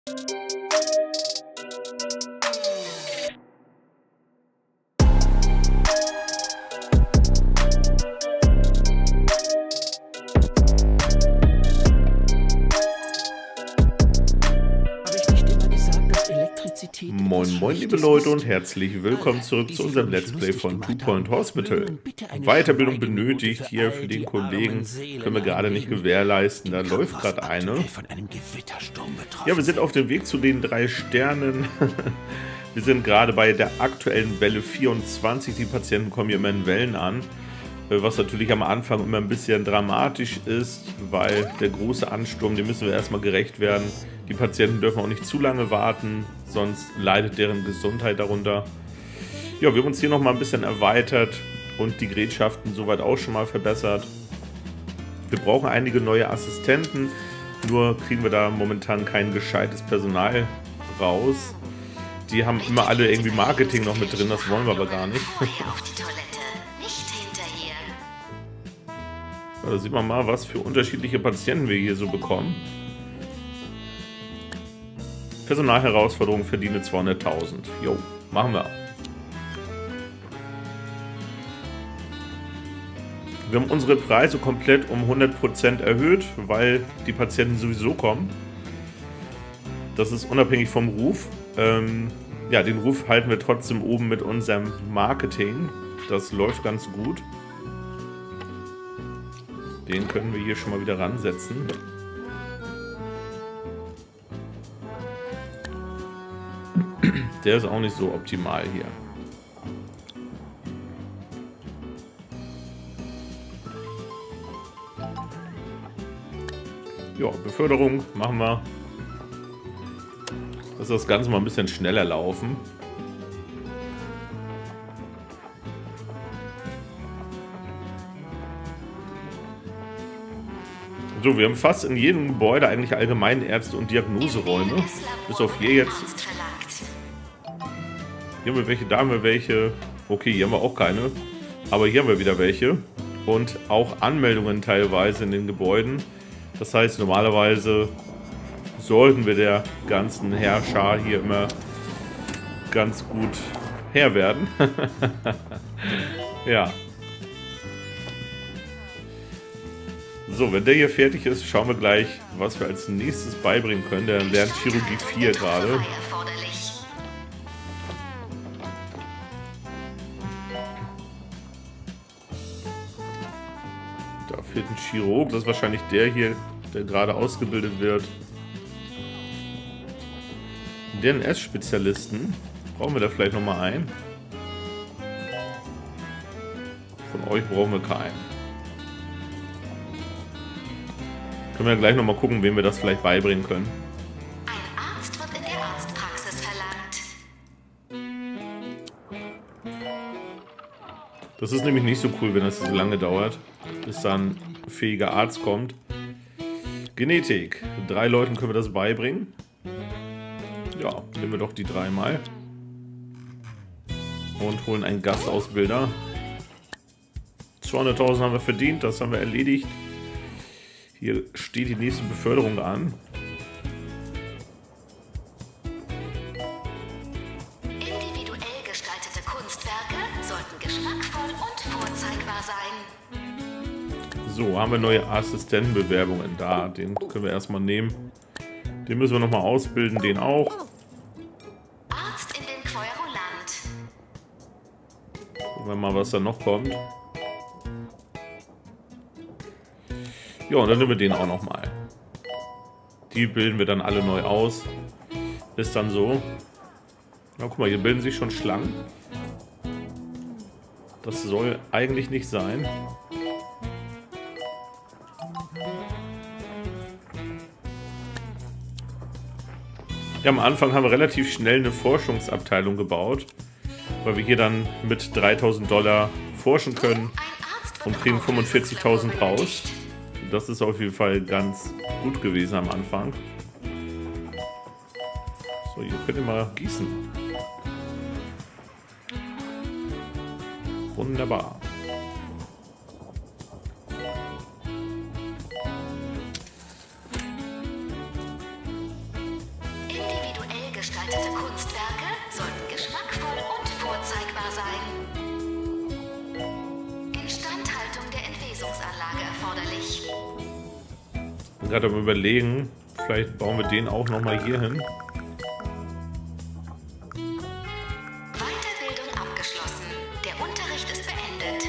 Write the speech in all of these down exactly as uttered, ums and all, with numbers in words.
Moin moin liebe Leute und herzlich willkommen zurück zu unserem Let's Play von Two Point Hospital. Weiterbildung benötigt hier für den Kollegen, können wir gerade nicht gewährleisten, da läuft gerade eine. Ja, wir sind auf dem Weg zu den drei Sternen. Wir sind gerade bei der aktuellen Welle vierundzwanzig, die Patienten kommen hier immer in Wellen an. Was natürlich am Anfang immer ein bisschen dramatisch ist, weil der große Ansturm, dem müssen wir erstmal gerecht werden. Die Patienten dürfen auch nicht zu lange warten, sonst leidet deren Gesundheit darunter. Ja, wir haben uns hier nochmal ein bisschen erweitert und die Gerätschaften soweit auch schon mal verbessert. Wir brauchen einige neue Assistenten, nur kriegen wir da momentan kein gescheites Personal raus. Die haben immer alle irgendwie Marketing noch mit drin, das wollen wir aber gar nicht. Da sieht man mal, was für unterschiedliche Patienten wir hier so bekommen. Personalherausforderung, verdiene zweihunderttausend. Jo, machen wir. Wir haben unsere Preise komplett um hundert Prozent erhöht, weil die Patienten sowieso kommen. Das ist unabhängig vom Ruf. Ähm, ja, den Ruf halten wir trotzdem oben mit unserem Marketing. Das läuft ganz gut. Den können wir hier schon mal wieder ransetzen. Der ist auch nicht so optimal hier. Ja, Beförderung machen wir. Dass das Ganze mal ein bisschen schneller laufen. So, wir haben fast in jedem Gebäude eigentlich Allgemeinärzte und Diagnoseräume. Bis auf hier jetzt. Hier haben wir welche, da haben wir welche. Okay, hier haben wir auch keine. Aber hier haben wir wieder welche. Und auch Anmeldungen teilweise in den Gebäuden. Das heißt, normalerweise sollten wir der ganzen Herrscher hier immer ganz gut Herr werden. Ja. So, wenn der hier fertig ist, schauen wir gleich, was wir als nächstes beibringen können. Der lernt Chirurgie vier gerade. Da fehlt ein Chirurg, das ist wahrscheinlich der hier, der gerade ausgebildet wird. D N S-Spezialisten. Brauchen wir da vielleicht nochmal einen? Von euch brauchen wir keinen. Können wir gleich nochmal gucken, wem wir das vielleicht beibringen können. Ein Arzt wird in der Arztpraxis verlangt. Das ist nämlich nicht so cool, wenn das so lange dauert, bis dann ein fähiger Arzt kommt. Genetik. Drei Leuten können wir das beibringen. Ja, nehmen wir doch die dreimal. Und holen einen Gastausbilder. zweihunderttausend haben wir verdient, das haben wir erledigt. Hier steht die nächste Beförderung an. Individuell gestaltete Kunstwerke sollten geschmackvoll und vorzeigbar sein. So, haben wir neue Assistentenbewerbungen da. Den können wir erstmal nehmen. Den müssen wir nochmal ausbilden, den auch. Arzt in den Querulant. Gucken wir mal, was da noch kommt. Ja, und dann nehmen wir den auch nochmal. Die bilden wir dann alle neu aus. Ist dann so. Na, guck mal, hier bilden sich schon Schlangen. Das soll eigentlich nicht sein. Ja, am Anfang haben wir relativ schnell eine Forschungsabteilung gebaut, weil wir hier dann mit dreitausend Dollar forschen können und kriegen fünfundvierzigtausend raus. Das ist auf jeden Fall ganz gut gewesen am Anfang. So, hier könnt ihr mal gießen. Wunderbar. gerade am Überlegen, vielleicht bauen wir den auch nochmal hier hin. Weiterbildung abgeschlossen. Der Unterricht ist beendet.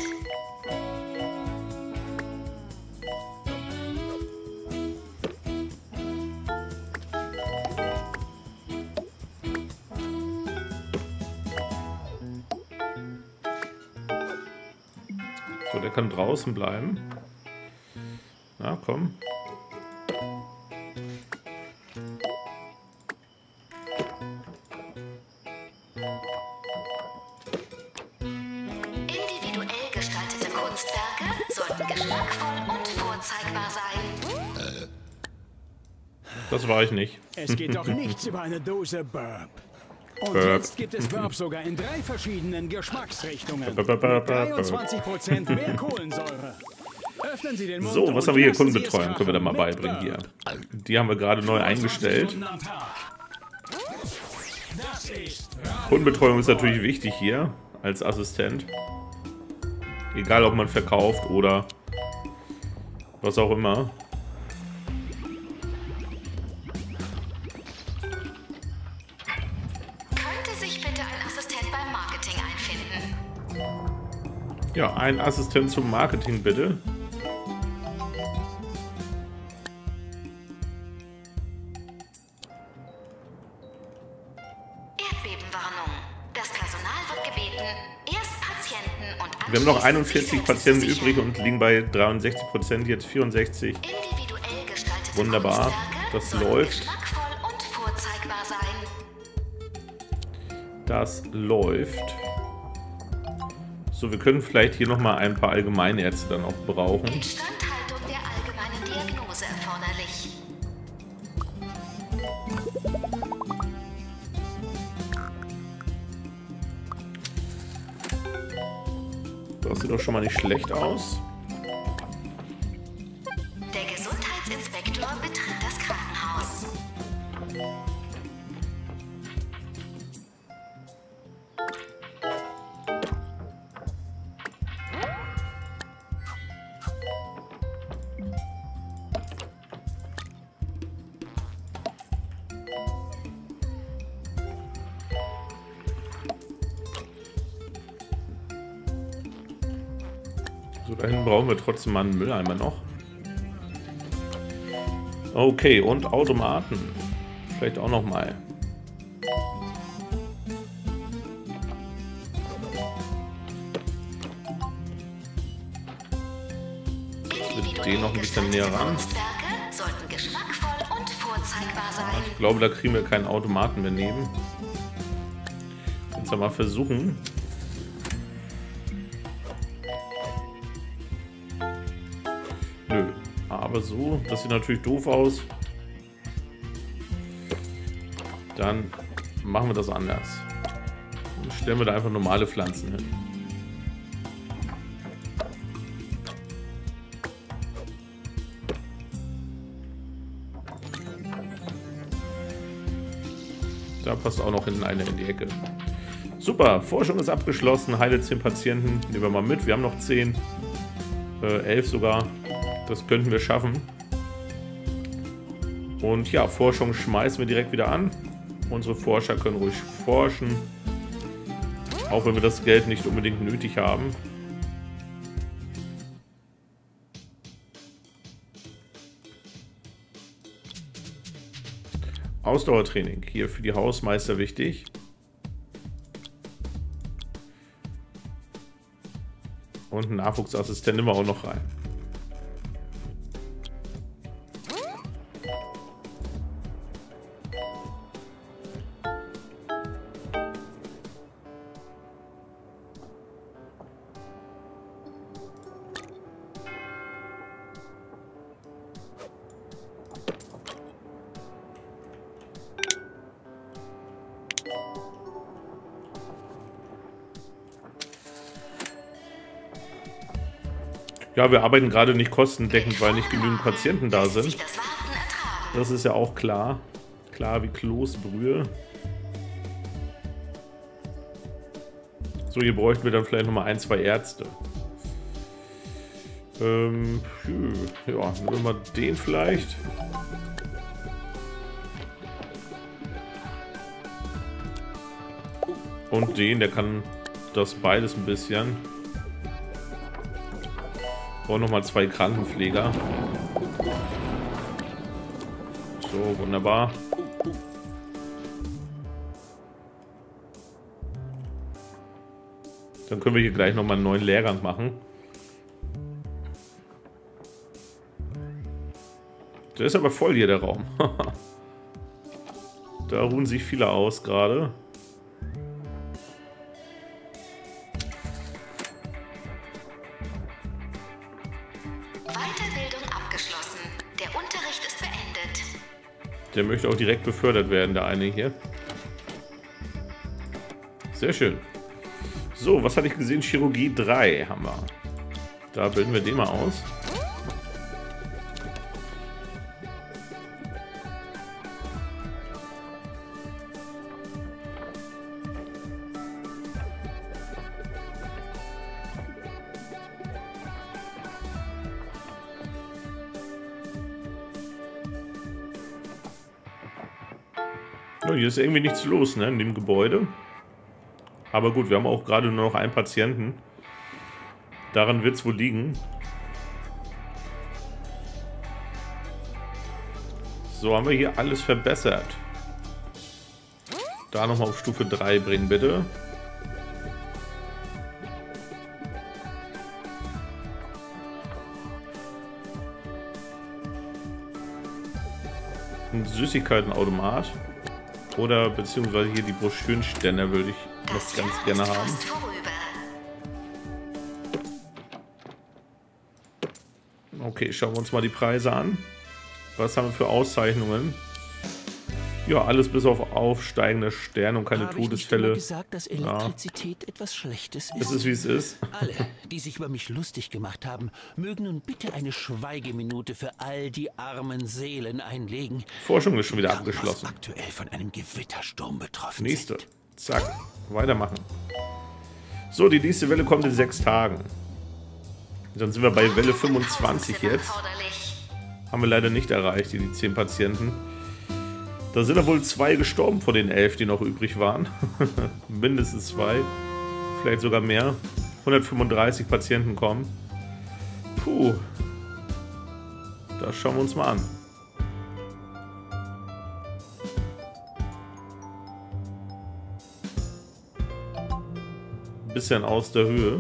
So, der kann draußen bleiben. Na, komm. Individuell gestaltete Kunstwerke sollten geschmackvoll und vorzeigbar sein. Das war ich nicht. Es geht doch nichts über eine Dose Burp. Und Burp. jetzt gibt es Burp sogar in drei verschiedenen Geschmacksrichtungen. Burp, burp, burp, Mit dreiundzwanzig Prozent mehr Kohlensäure. Öffnen Sie den Mund. So, was und haben wir hier? lassen Sie es Kundenbetreuung können wir da mal krachen mit beibringen hier. Burp. Die haben wir gerade neu eingestellt. Stunden am Tag. Das ist Kundenbetreuung ist natürlich wichtig hier als Assistent. Egal, ob man verkauft oder was auch immer. Könnte sich bitte ein Assistent beim Marketing einfinden? Ja, ein Assistent zum Marketing bitte. Erdbebenwarnung. Das Personal wird gebeten, erst Patienten und Wir haben noch anschließend einundvierzig sich selbst Patienten zu übrig sichern. und liegen bei dreiundsechzig Prozent, jetzt vierundsechzig. Individuell gestaltete Wunderbar, Kunstwerke das sollten läuft. geschmackvoll und vorzeigbar sein. Das läuft. So, wir können vielleicht hier nochmal ein paar Allgemeinärzte dann auch brauchen. Instandhaltung der allgemeinen Diagnose erforderlich. Das sieht doch schon mal nicht schlecht aus. Der Gesundheitsinspektor betritt das Krankenhaus. So, da hinten brauchen wir trotzdem mal einen Mülleimer noch. Okay, und Automaten. Vielleicht auch noch mal. Mit denen noch ein bisschen näher ran. Kunstwerke sollten geschmackvoll und vorzeigbar sein. Ich glaube, da kriegen wir keinen Automaten mehr neben. Jetzt mal versuchen. Nö. Aber so, das sieht natürlich doof aus. Dann machen wir das anders. Dann stellen wir da einfach normale Pflanzen hin. Da passt auch noch hinten eine in die Ecke. Super, Forschung ist abgeschlossen. Heile zehn Patienten. Nehmen wir mal mit. Wir haben noch zehn. Äh, elf sogar. Das könnten wir schaffen. Und ja, Forschung schmeißen wir direkt wieder an. Unsere Forscher können ruhig forschen. Auch wenn wir das Geld nicht unbedingt nötig haben. Ausdauertraining. Hier für die Hausmeister wichtig. Und einen Nachwuchsassistent nehmen wir auch noch rein. Ja, wir arbeiten gerade nicht kostendeckend, weil nicht genügend Patienten da Lässt sich sind. das Warten ertragen. Das ist ja auch klar. Klar wie Kloßbrühe. So, hier bräuchten wir dann vielleicht nochmal ein, zwei Ärzte. Ähm, ja, nehmen wir mal den vielleicht. Und den, der kann das beides ein bisschen. Brauchen nochmal zwei Krankenpfleger. So, wunderbar. Dann können wir hier gleich nochmal einen neuen Lehrgang machen. Der ist aber voll hier, der Raum. Da ruhen sich viele aus gerade. Weiterbildung abgeschlossen. Der Unterricht ist beendet. Der möchte auch direkt befördert werden, der eine hier. Sehr schön. So, was hatte ich gesehen? Chirurgie drei haben wir. Da bilden wir den mal aus. Ja, hier ist irgendwie nichts los, ne, in dem Gebäude. Aber gut, wir haben auch gerade nur noch einen Patienten. Daran wird es wohl liegen. So, haben wir hier alles verbessert. Da nochmal auf Stufe drei bringen, bitte. Ein Süßigkeitenautomat. Oder beziehungsweise hier die Broschürenständer würde ich noch ganz gerne haben. Okay, schauen wir uns mal die Preise an. Was haben wir für Auszeichnungen? Ja, alles bis auf aufsteigende Sterne und keine Habe Todesfälle. Ich gesagt, dass Elektrizität ja. etwas Schlechtes ist. Es ist, wie es ist. Alle, die sich über mich lustig gemacht haben, mögen nun bitte eine Schweigeminute für all die armen Seelen einlegen. Forschung ist schon wieder abgeschlossen. Aktuell von einem Gewittersturm betroffen. Nächste. Sind. Zack. Weitermachen. So, die nächste Welle kommt in sechs Tagen. Dann sind wir bei Welle fünfundzwanzig jetzt. Haben wir leider nicht erreicht, die zehn Patienten. Da sind ja wohl zwei gestorben von den elf, die noch übrig waren. Mindestens zwei. Vielleicht sogar mehr. hundertfünfunddreißig Patienten kommen. Puh. Das schauen wir uns mal an. Bisschen aus der Höhe.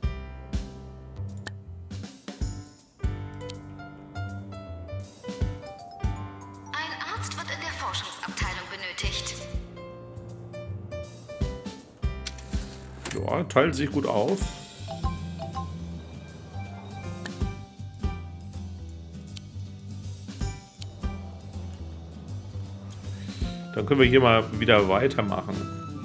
Ja, teilt sich gut auf. Dann können wir hier mal wieder weitermachen.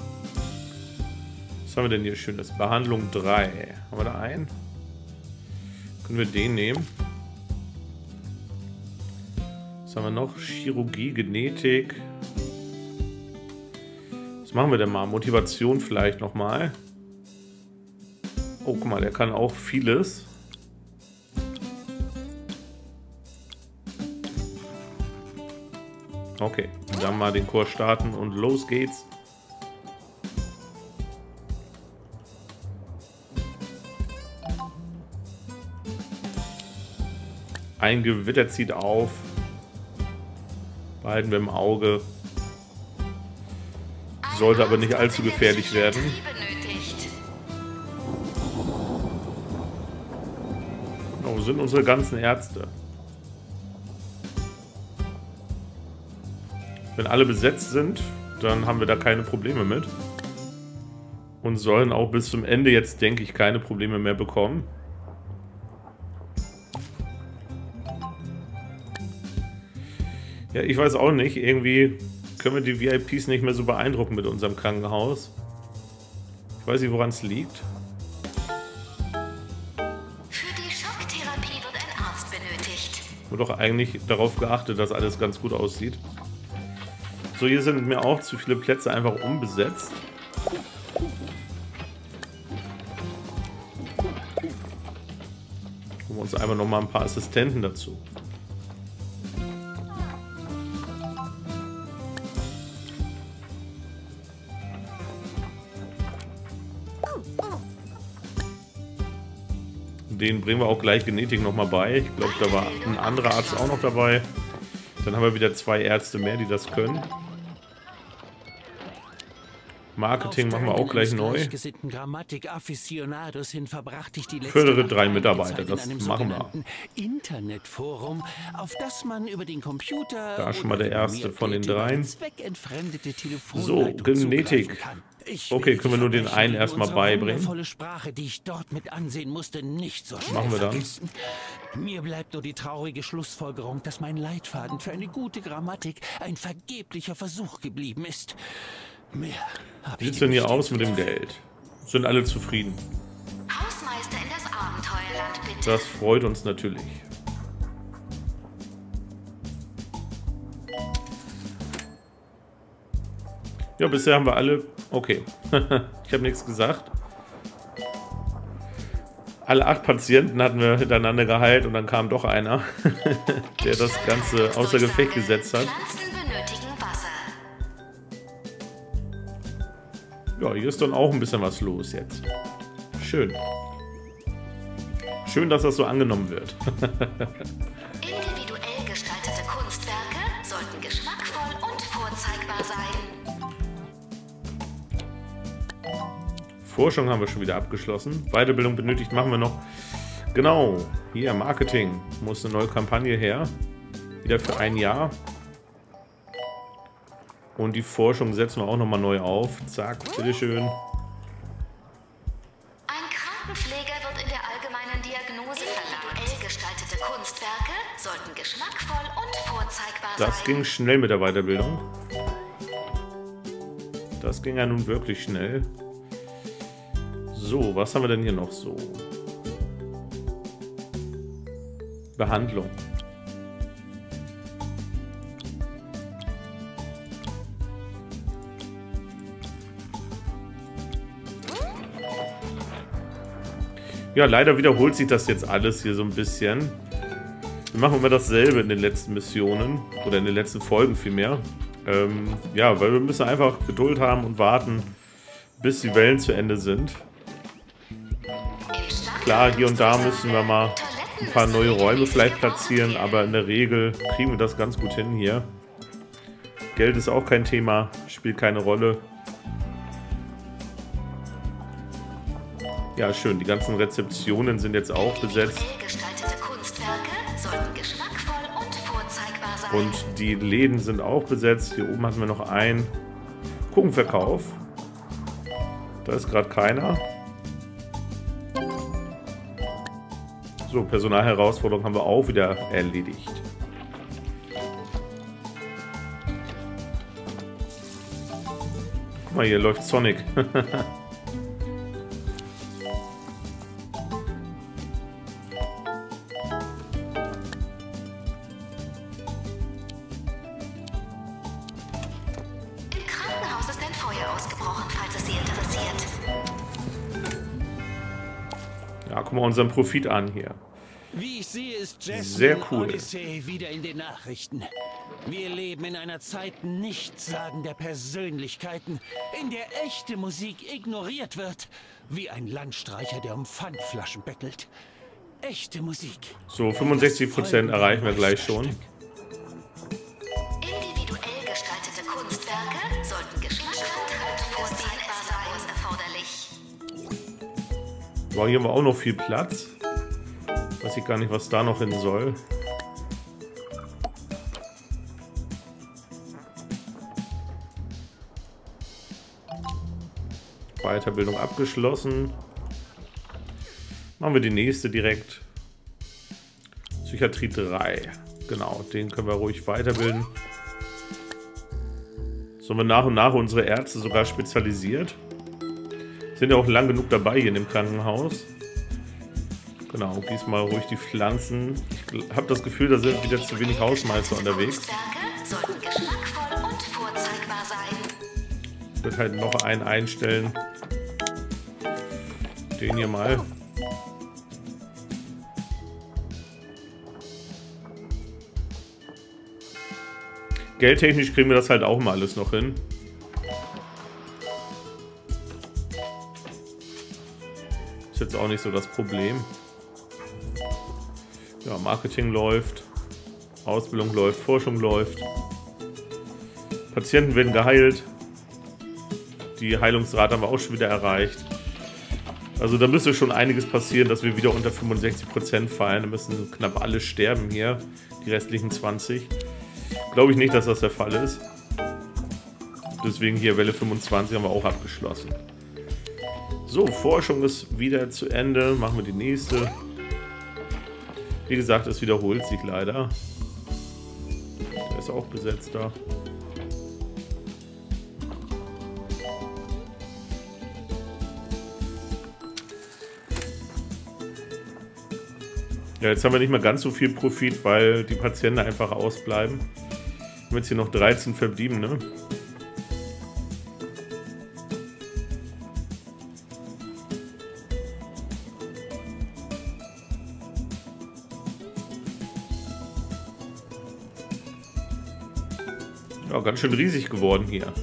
Was haben wir denn hier Schönes? Behandlung drei. Haben wir da einen? Können wir den nehmen? Was haben wir noch? Chirurgie, Genetik. Was machen wir denn mal? Motivation vielleicht nochmal. Oh, guck mal, der kann auch vieles. Okay, dann mal den Kurs starten und los geht's. Ein Gewitter zieht auf. Behalten wir im Auge. Sollte aber nicht allzu gefährlich werden. Wo sind unsere ganzen Ärzte? Wenn alle besetzt sind, dann haben wir da keine Probleme mit. Und sollen auch bis zum Ende jetzt, denke ich, keine Probleme mehr bekommen. Ja, ich weiß auch nicht. Irgendwie können wir die V I Ps nicht mehr so beeindrucken mit unserem Krankenhaus. Ich weiß nicht, woran es liegt. Wird doch eigentlich darauf geachtet, dass alles ganz gut aussieht. So, hier sind mir auch zu viele Plätze einfach unbesetzt. Gucken wir uns einfach noch mal ein paar Assistenten dazu. Den bringen wir auch gleich Genetik noch mal bei. Ich glaube, da war ein anderer Arzt auch noch dabei. Dann haben wir wieder zwei Ärzte mehr, die das können. Marketing machen wir auch gleich neu. Fördere drei Mitarbeiter, das machen wir. Internetforum, auf das man über den Computer da schon mal der erste von den dreien. So, Genetik. Okay, können wir nur den einen erstmal beibringen. Sprache, die ich dort mit ansehen musste, nicht so schnell machen wir dann. Vergessen. Mir bleibt nur die traurige Schlussfolgerung, dass mein Leitfaden für eine gute Grammatik ein vergeblicher Versuch geblieben ist. Mehr Wie sieht es denn hier aus mit dem Geld? Sind alle zufrieden? Hausmeister in das Abenteuerland, bitte. Das freut uns natürlich. Ja, bisher haben wir alle... Okay, ich habe nichts gesagt. Alle acht Patienten hatten wir hintereinander geheilt und dann kam doch einer, der das Ganze außer Gefecht gesetzt hat. Ja, hier ist dann auch ein bisschen was los jetzt. Schön. Schön, dass das so angenommen wird. Individuell gestaltete Kunstwerke sollten geschmackvoll und vorzeigbar sein. Forschung haben wir schon wieder abgeschlossen. Weiterbildung benötigt machen wir noch. Genau, hier Marketing. Muss eine neue Kampagne her. Wieder für ein Jahr. Und die Forschung setzen wir auch nochmal neu auf. Zack, bitteschön. Ein Krankenpfleger wird in der allgemeinen Diagnose verlangt. Individuell gestaltete Kunstwerke sollten geschmackvoll und vorzeigbar sein. Das ging schnell mit der Weiterbildung. Das ging ja nun wirklich schnell. So, was haben wir denn hier noch so? Behandlung. Ja, leider wiederholt sich das jetzt alles hier so ein bisschen. Wir machen immer dasselbe in den letzten Missionen. Oder in den letzten Folgen vielmehr. Ähm, ja, weil wir müssen einfach Geduld haben und warten, bis die Wellen zu Ende sind. Klar, hier und da müssen wir mal ein paar neue Räume vielleicht platzieren, aber in der Regel kriegen wir das ganz gut hin hier. Geld ist auch kein Thema, spielt keine Rolle. Ja, schön, die ganzen Rezeptionen sind jetzt auch besetzt. Und die Läden sind auch besetzt. Hier oben hatten wir noch einen Kuchenverkauf. Da ist gerade keiner. So, Personalherausforderung haben wir auch wieder erledigt. Guck mal, hier läuft Sonic. Ja, guck mal unseren Profit an hier. Wie ich sehe, ist Jason Sehr cool. Odyssey wieder in den Nachrichten. Wir leben in einer Zeit nichtssagender Persönlichkeiten, in der echte Musik ignoriert wird, wie ein Landstreicher, der um Pfandflaschen bettelt. Echte Musik. So, fünfundsechzig Prozent erreichen wir gleich schon. Individuell gestaltete Kunstwerke sollten geschmackvoll und vorzeigbar sein. Erforderlich. Wow, hier haben wir auch noch viel Platz. Weiß ich gar nicht, was da noch hin soll. Weiterbildung abgeschlossen. Machen wir die nächste direkt. Psychiatrie drei. Genau, den können wir ruhig weiterbilden. So haben wir nach und nach unsere Ärzte sogar spezialisiert. Sind ja auch lang genug dabei hier in dem Krankenhaus. Genau, diesmal ruhig die Pflanzen. Ich habe das Gefühl, da sind wieder zu wenig Hausmeister unterwegs. Ich würde halt noch einen einstellen. Den hier mal. Geldtechnisch kriegen wir das halt auch mal alles noch hin. Ist jetzt auch nicht so das Problem. Ja, Marketing läuft, Ausbildung läuft, Forschung läuft. Patienten werden geheilt. Die Heilungsrate haben wir auch schon wieder erreicht. Also da müsste schon einiges passieren, dass wir wieder unter fünfundsechzig Prozent fallen. Da müssen knapp alle sterben hier, die restlichen zwanzig. Glaube ich nicht, dass das der Fall ist. Deswegen hier Welle fünfundzwanzig haben wir auch abgeschlossen. So, Forschung ist wieder zu Ende. Machen wir die nächste. Wie gesagt, es wiederholt sich leider. Der ist auch besetzt da. Ja, jetzt haben wir nicht mehr ganz so viel Profit, weil die Patienten einfach ausbleiben. Wir haben jetzt hier noch dreizehn verblieben, ne? Ja, ganz schön riesig geworden hier.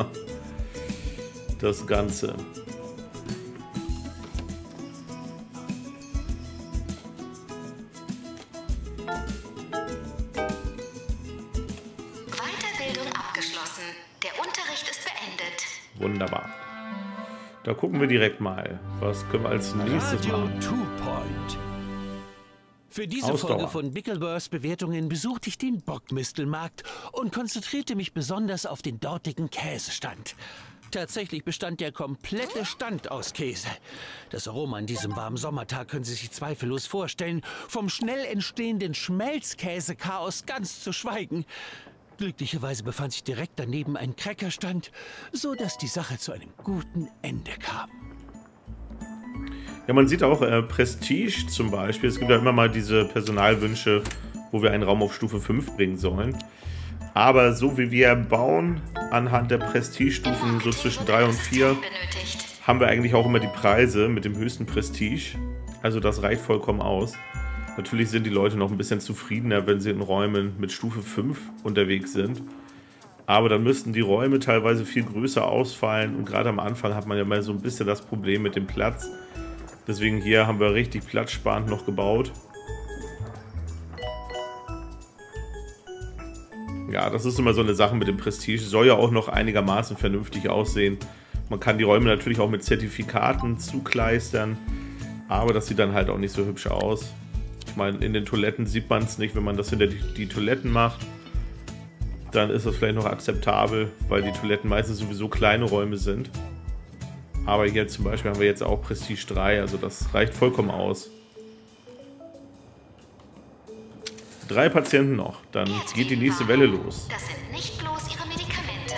Das Ganze. Wunderbar. Da gucken wir direkt mal. Was können wir als nächstes machen? Für diese Ausdauer. Folge von Bickleburs Bewertungen besuchte ich den Bockmistelmarkt und konzentrierte mich besonders auf den dortigen Käsestand. Tatsächlich bestand der komplette Stand aus Käse. Das Aroma an diesem warmen Sommertag können Sie sich zweifellos vorstellen. Vom schnell entstehenden Schmelzkäse-Chaos ganz zu schweigen. Glücklicherweise befand sich direkt daneben ein Crackerstand, so dass die Sache zu einem guten Ende kam. Ja, man sieht auch äh, Prestige zum Beispiel. Es gibt ja immer mal diese Personalwünsche, wo wir einen Raum auf Stufe fünf bringen sollen. Aber so wie wir bauen, anhand der Prestige-Stufen so zwischen drei und vier, haben wir eigentlich auch immer die Preise mit dem höchsten Prestige. Also das reicht vollkommen aus. Natürlich sind die Leute noch ein bisschen zufriedener, wenn sie in Räumen mit Stufe fünf unterwegs sind. Aber dann müssten die Räume teilweise viel größer ausfallen. Und gerade am Anfang hat man ja mal so ein bisschen das Problem mit dem Platz. Deswegen hier haben wir richtig platzsparend noch gebaut. Ja, das ist immer so eine Sache mit dem Prestige. Soll ja auch noch einigermaßen vernünftig aussehen. Man kann die Räume natürlich auch mit Zertifikaten zukleistern. Aber das sieht dann halt auch nicht so hübsch aus. Ich meine, in den Toiletten sieht man es nicht, wenn man das hinter die, die Toiletten macht. Dann ist das vielleicht noch akzeptabel, weil die Toiletten meistens sowieso kleine Räume sind. Aber hier zum Beispiel haben wir jetzt auch Prestige drei, also das reicht vollkommen aus. Drei Patienten noch, dann geht die nächste Welle los. Das sind nicht bloß ihre Medikamente.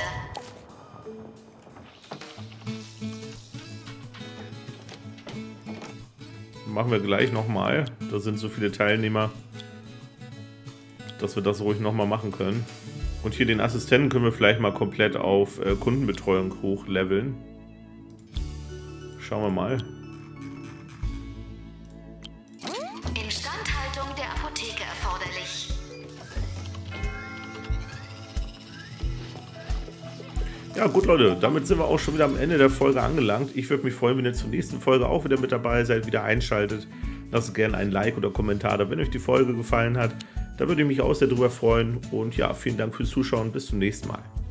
Machen wir gleich nochmal. Da sind so viele Teilnehmer, dass wir das ruhig nochmal machen können. Und hier den Assistenten können wir vielleicht mal komplett auf äh, Kundenbetreuung hochleveln. Schauen wir mal. Instandhaltung der Apotheke erforderlich. Ja gut Leute, damit sind wir auch schon wieder am Ende der Folge angelangt. Ich würde mich freuen, wenn ihr zur nächsten Folge auch wieder mit dabei seid, wieder einschaltet. Lasst gerne ein Like oder Kommentar da, wenn euch die Folge gefallen hat. Da würde ich mich auch sehr drüber freuen. Und ja, vielen Dank fürs Zuschauen. Bis zum nächsten Mal.